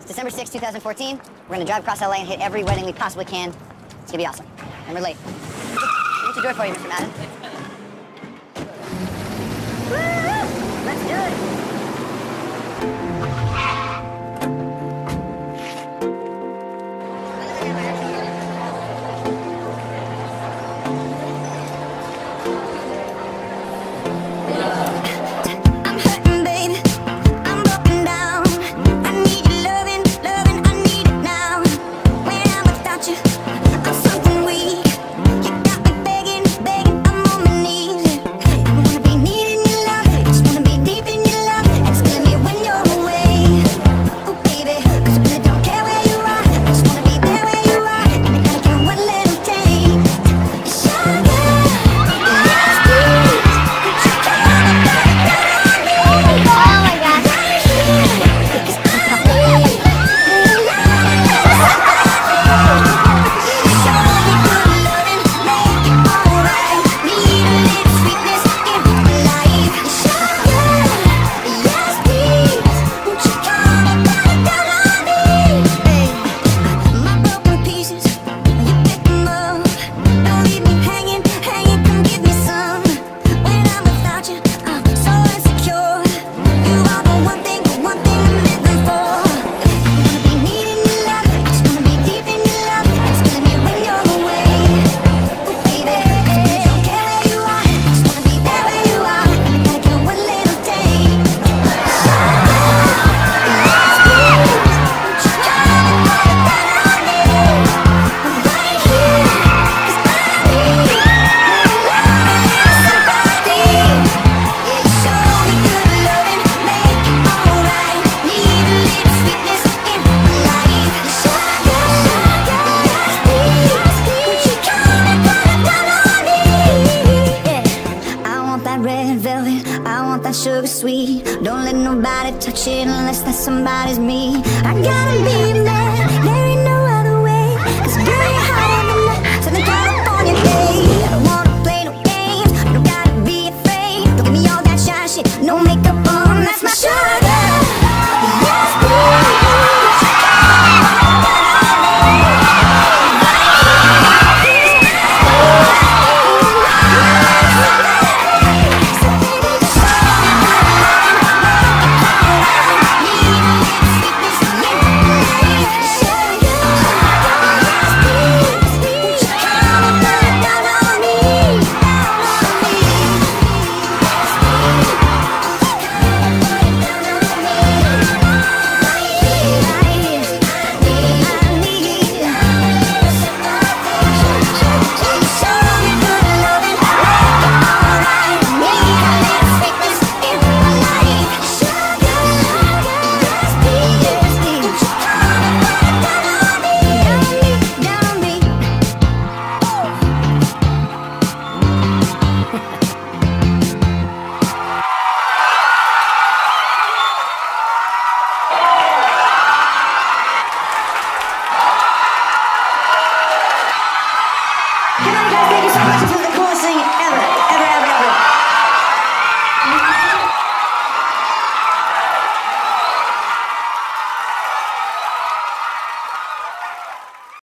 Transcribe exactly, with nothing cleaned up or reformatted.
December sixth, two thousand fourteen. We're gonna drive across L A and hit every wedding we possibly can. It's gonna be awesome. And we're late. What's the door for you, Mister Madden? Woo! Let's do it! Sugar sweet, don't let nobody touch it unless that somebody's me. I gotta be mad, there ain't no other way. Cause girl, you're hotter than that Southern California day. I don't wanna play no games, you don't gotta be afraid. Don't give me all that shy shit, no makeup on, that's my sugar.